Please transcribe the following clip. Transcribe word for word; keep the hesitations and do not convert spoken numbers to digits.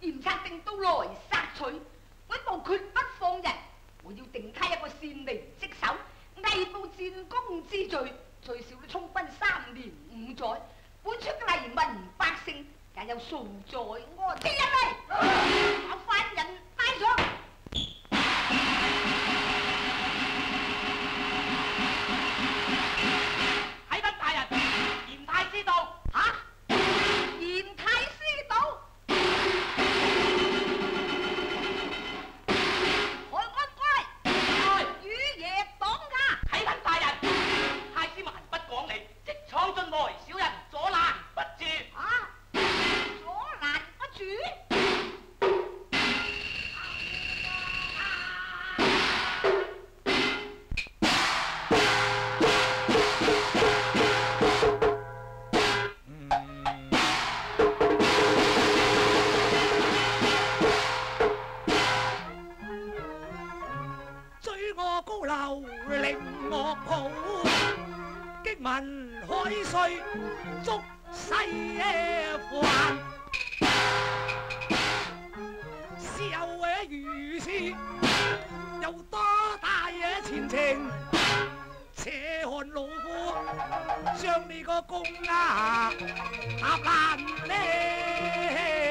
嚴察定都來殺取，我一步決不放人。我要定他一個擅離職守、偽報戰功之罪，最少都充軍三年五載，本出黎民百姓也有數在我之人嚟，把犯人帶上。 啟稟大人，嚴太師到。 嚇！嚴太師到。海安乖，與爺擋駕。 啟稟大人，太師蠻不講理，即闖進來，小人阻攔不住。 啊！阻攔不住。 追我高樓令我抱，擊民海水捉西環，是有嘅如此，有多大嘅前程？且看老夫將你個公啊打爛呢！